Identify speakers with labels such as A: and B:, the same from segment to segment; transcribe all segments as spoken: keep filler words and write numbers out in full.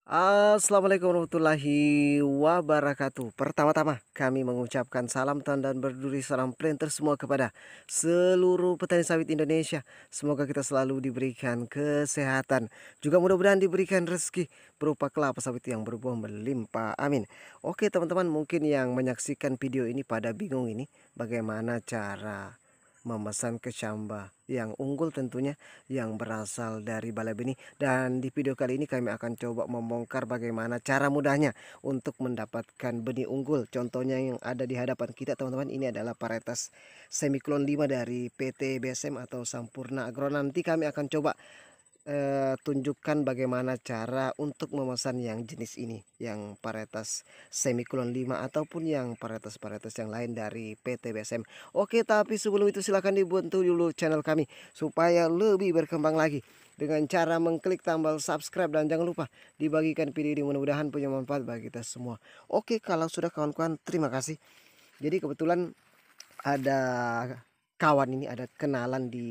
A: Assalamualaikum warahmatullahi wabarakatuh. Pertama-tama kami mengucapkan salam tahun dan berduri salam planter semua kepada seluruh petani sawit Indonesia. Semoga kita selalu diberikan kesehatan, juga mudah-mudahan diberikan rezeki berupa kelapa sawit yang berbuah melimpah. Amin. Oke teman-teman, mungkin yang menyaksikan video ini pada bingung ini bagaimana cara memesan kecamba yang unggul, tentunya yang berasal dari balai benih. Dan di video kali ini kami akan coba membongkar bagaimana cara mudahnya untuk mendapatkan benih unggul. Contohnya yang ada di hadapan kita teman-teman, ini adalah varietas Semiklon lima dari P T B S M atau Sampurna Agro. Nanti kami akan coba Eh, tunjukkan bagaimana cara untuk memesan yang jenis ini, yang varietas Semiklon lima ataupun yang varietas-varietas yang lain dari P T B S M. Oke, tapi sebelum itu silahkan dibantu dulu channel kami supaya lebih berkembang lagi dengan cara mengklik tombol subscribe, dan jangan lupa dibagikan video ini, mudah-mudahan punya manfaat bagi kita semua. Oke, kalau sudah kawan-kawan, terima kasih. Jadi kebetulan ada kawan ini, ada kenalan di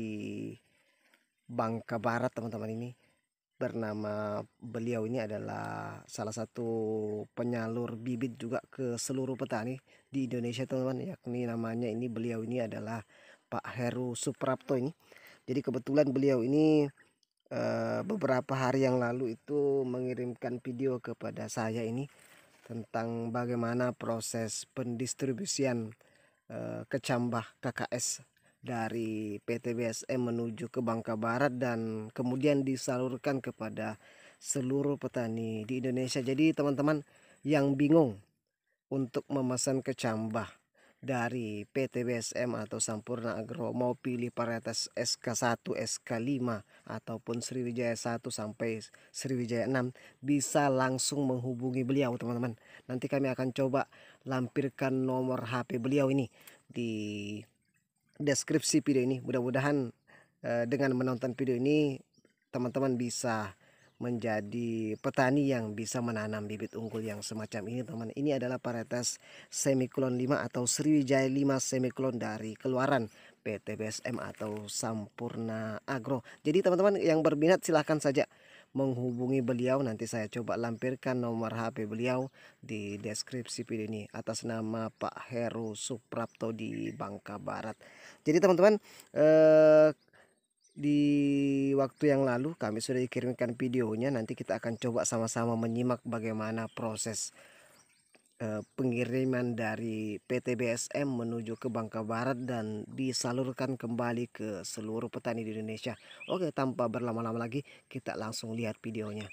A: Bangka Barat teman-teman, ini bernama beliau ini adalah salah satu penyalur bibit juga ke seluruh petani di Indonesia teman-teman, yakni namanya ini beliau ini adalah Pak Heru Suprapto ini. Jadi kebetulan beliau ini eh, beberapa hari yang lalu itu mengirimkan video kepada saya ini tentang bagaimana proses pendistribusian eh, kecambah K K S dari P T B S M menuju ke Bangka Barat dan kemudian disalurkan kepada seluruh petani di Indonesia. Jadi teman-teman yang bingung untuk memesan kecambah dari P T B S M atau Sampurna Agro, mau pilih varietas S K satu, S K lima ataupun Sriwijaya satu sampai Sriwijaya enam, bisa langsung menghubungi beliau teman-teman. Nanti kami akan coba lampirkan nomor H P beliau ini di deskripsi video ini. Mudah-mudahan eh, dengan menonton video ini teman-teman bisa menjadi petani yang bisa menanam bibit unggul yang semacam ini teman. Ini adalah varietas Semiklon lima atau Sriwijaya lima Semiklon dari keluaran P T B S M atau Sampurna Agro. Jadi teman-teman yang berminat silahkan saja menghubungi beliau. Nanti saya coba lampirkan nomor H P beliau di deskripsi video ini atas nama Pak Heru Suprapto di Bangka Barat. Jadi teman-teman, eh, di waktu yang lalu kami sudah dikirimkan videonya. Nanti kita akan coba sama-sama menyimak bagaimana proses eh, pengiriman dari P T B S M menuju ke Bangka Barat dan disalurkan kembali ke seluruh petani di Indonesia. Oke, tanpa berlama-lama lagi kita langsung lihat videonya.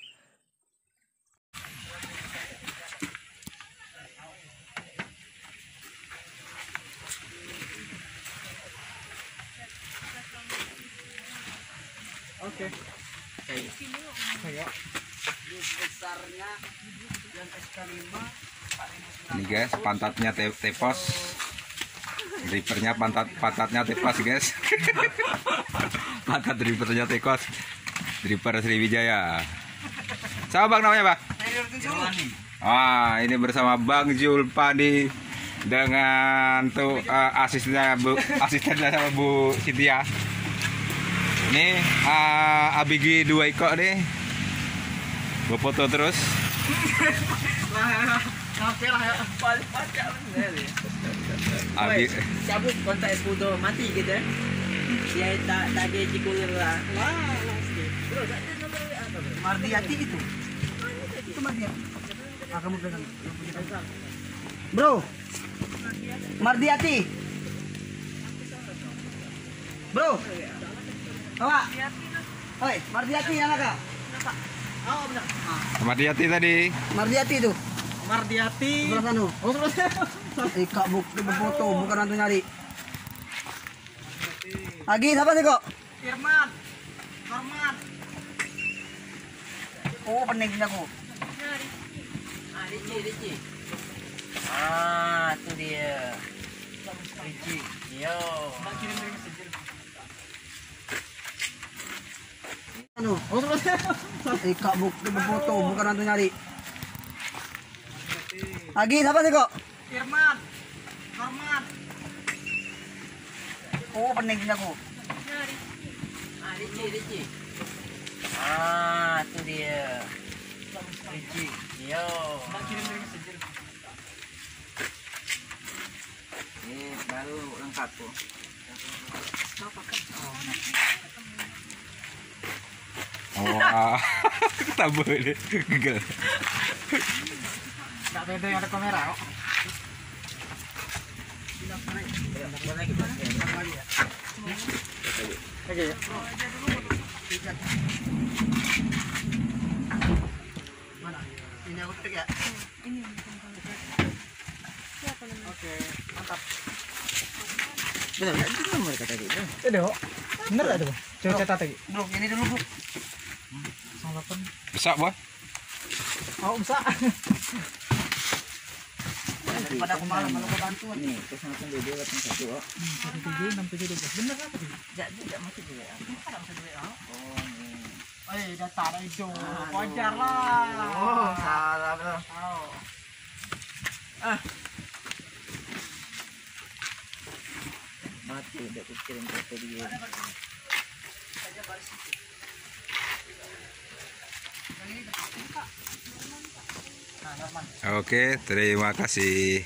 B: Oke. Kayak kayak besarnya yang S K lima.
C: Ini guys, pantatnya te tepos, dripernya pantat pantatnya tepos guys. Pantat dripernya tepos, driper Sriwijaya. Siapa bang namanya bang? Ah, ini bersama Bang Julpani dengan tuh uh, asistennya Bu, asistennya sama Bu Cynthia. Ini uh, A B G dua ikok nih, gue foto terus. Abi
B: Cabut kontak escudo mati gitu ya. Dia tak tak dia cikulir lah. Wah, pasti. Bro, ada nomor apa, Bro? Mardiati itu. Itu Mardiati. Ah, kamu pegang. Bro. Mardiati. Bro. Bawa. Oi, Mardiati yang apa? Oh, benar.
C: sama Diati tadi.
B: Mardiati itu. Mardiati. Sebelah sana. Oh, sebelah sana. Eh, Kak, buk, foto, bukan nanti nyari. Lagi siapa sih kok? Firman. Firman. Oh, peningnya aku. Ah, Ricci, Ricci. Ah, itu dia. Ricci. Yo. Anu, oh sebelah sana. Eh, Kak, buk, foto, bukan nanti nyari. Lagi siapa sih kok? Firman. Firman. Oh, peningnya aku. Ah, Ricci, Ricci. Ah, itu dia. Yo. Ini baru lengkap tuh.
C: Wah, tak boleh gagal.
B: Tak beda yang ada kamera kok. Oke. Mana? Ini aku ketik ya? Ini. Oke, mantap. Benar, itu kan mereka tadi. Itu kok. Bener enggak tuh? Coba cetak tadi. Bro, ini dulu, Bro. Salapan.
C: Besar, Boy.
B: Oh, besar. Daripada aku malam kalau bantuan. Nih, terus langsung video datang satu, oh. satu tujuh enam tujuh dua belas. Bener apa tuh? Enggak, tidak masih juga. Ada masih duit, oh. Oh, nih. Eh, data itu. Wajar lah. Oh, salah, Bro. Oh. Ah. Mati, udah kirim foto dia.
C: Oke, terima kasih.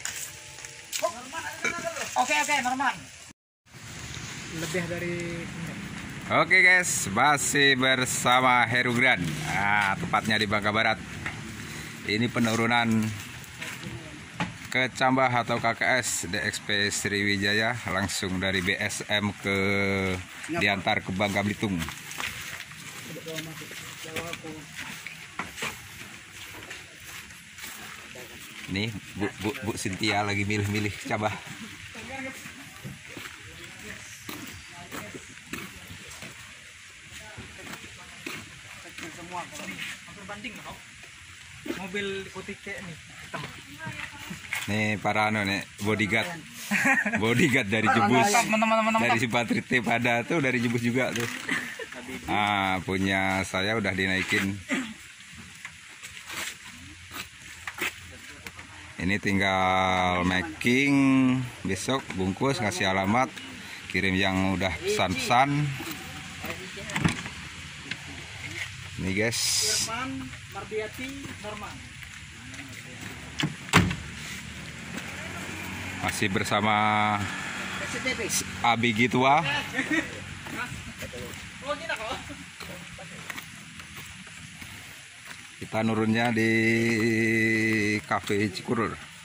B: Oke, oke, Norman. Lebih dari
C: Oke guys, masih bersama Heru Grand. Nah, tepatnya di Bangka Barat. Ini penurunan ke Cambah atau K K S D X P Sriwijaya langsung dari B S M ke diantar ke Bangka Belitung. Nih Bu Bu, Bu Cynthia lagi milih-milih Cambah.
B: semua hampir banding loh. Mobil Kotike nih hitam.
C: Nih para anu nih bodyguard. Bodyguard dari Jebus. Dari si Patri T pada tuh dari Jebus juga tuh. Ah, punya saya udah dinaikin. Ini tinggal making, besok bungkus, ngasih alamat, kirim yang udah pesan-pesan. Nih guys.
B: Mardiati Norman.
C: Masih bersama Abi Gitua. Kita nurunnya di Cafe Cikurur.